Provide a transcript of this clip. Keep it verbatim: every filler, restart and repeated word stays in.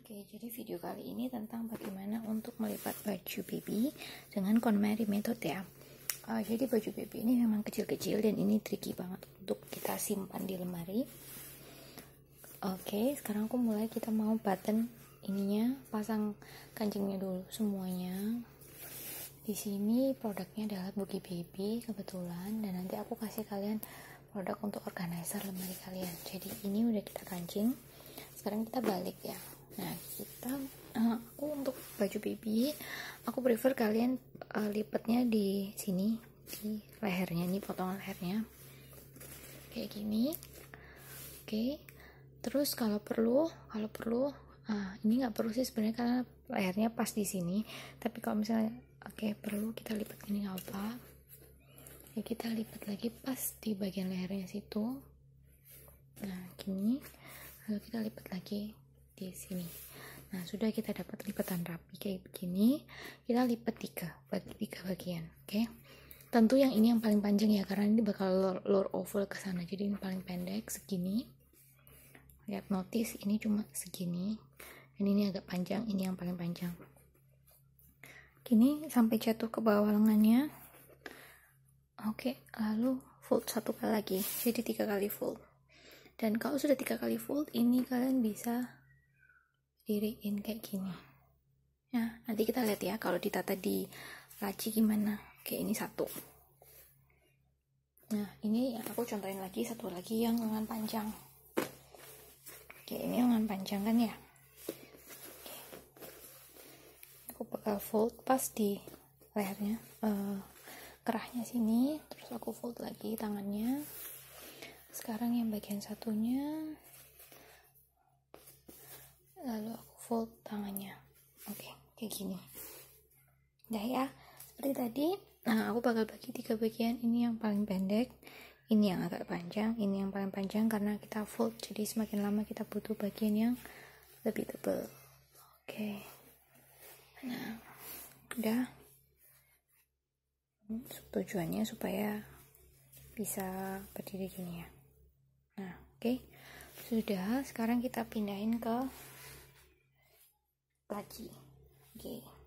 Oke, jadi video kali ini tentang bagaimana untuk melipat baju baby dengan KonMari method ya. Uh, jadi baju baby ini memang kecil-kecil dan ini tricky banget untuk kita simpan di lemari. Oke, sekarang aku mulai, kita mau button ininya, pasang kancingnya dulu semuanya. Di sini produknya adalah Boogie Baby kebetulan, dan nanti aku kasih kalian produk untuk organizer lemari kalian. Jadi ini udah kita kancing. Sekarang kita balik ya. Nah, kita uh, aku untuk baju baby, aku prefer kalian uh, lipatnya di sini, di lehernya, ini potongan lehernya kayak gini. Oke, terus kalau perlu kalau perlu uh, ini nggak perlu sih sebenarnya karena lehernya pas di sini, tapi kalau misalnya oke okay, perlu kita lipat ini nggak apa ya, kita lipat lagi pas di bagian lehernya situ. Nah gini, lalu kita lipat lagi di sini. Nah sudah, kita dapat lipatan rapi kayak begini. Kita lipat tiga bagi tiga bagian. Oke, okay? Tentu yang ini yang paling panjang ya, karena ini bakal lure, lure over ke sana. Jadi ini paling pendek segini. Lihat, notice ini cuma segini, dan ini agak panjang, ini yang paling panjang. Gini sampai jatuh ke bawah lengannya. Oke, okay, lalu fold satu kali lagi, jadi tiga kali fold. Dan kalau sudah tiga kali fold, ini kalian bisa diriin kayak gini. Nah, nanti kita lihat ya kalau ditata di laci gimana. Oke, ini satu. Nah, ini aku contohin lagi, satu lagi yang lengan panjang. Oke, ini lengan panjang kan ya. Oke. Aku bakal fold pas di lehernya, uh, kerahnya sini, terus aku fold lagi tangannya. Sekarang yang bagian satunya, lalu aku fold tangannya. Oke, kayak gini. Udah ya, seperti tadi. Nah, aku bakal bagi tiga bagian. Ini yang paling pendek, ini yang agak panjang, ini yang paling panjang karena kita fold. Jadi semakin lama kita butuh bagian yang lebih tebal. Oke. Nah, udah. Tujuannya supaya bisa berdiri gini ya. Nah, oke. Sudah, sekarang kita pindahin ke laci. Oke.